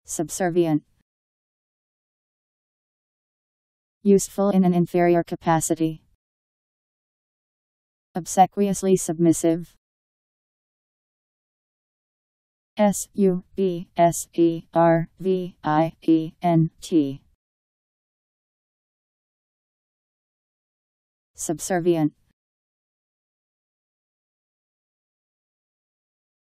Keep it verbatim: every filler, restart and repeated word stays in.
Subservient. Useful in an inferior capacity. Obsequiously submissive. S U B S E R V I E N T. Subservient.